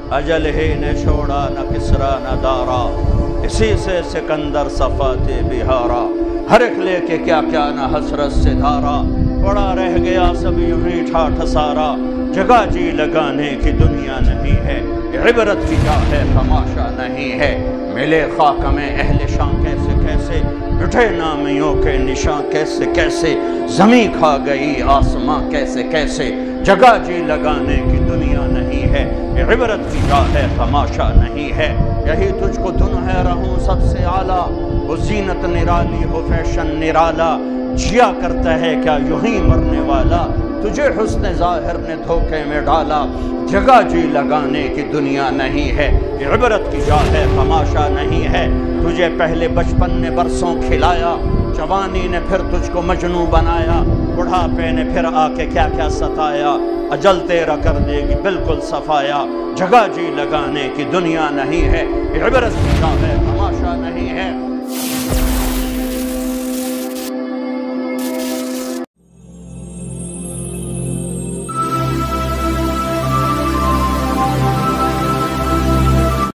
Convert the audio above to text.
اجل ہی نے چھوڑا نہ کسرا نہ دارا، اسی سے سکندر صفات بہارا، ہر ایک لے کے کیا کیا نہ حسرت سے دھارا، پڑا رہ گیا سب یوں ہی ٹھاٹھ سارا، جگہ جی لگانے کی دنیا نہیں ہے، عبرت کی جا ہے تماشا نہیں ہے، ملے خاک میں اہل شان کیسے کیسے، مٹھے نامیوں کے نشاں کیسے کیسے، زمین کھا گئی آسماں کیسے کیسے، جگہ جی لگانے کی دنیا نہیں ہے، عبرت کی جا ہے تماشا نہیں ہے، یہی تجھ کو دن ہے رہوں سب سے اعلیٰ، وہ زینت نرالی ہو فیشن نرالا، جیا کرتا ہے کیا یوں ہی مرنے والا، تجھے حسن ظاہر نے دھوکے میں ڈالا، جگہ جی لگانے کی دنیا نہیں ہے، عبرت کی جا ہے تماشا نہیں ہے، تجھے پہلے بچپن نے برسوں کھلایا، جوانی نے پھر تجھ کو مجنوں بنایا، بڑھاپے نے پھر آ کے کیا کیا ستایا، اجل تیرا کر دے گی بالکل صفایا، جگہ جی لگانے کی دنیا نہیں ہے، عبرت کی جا ہے تماشا نہیں ہے۔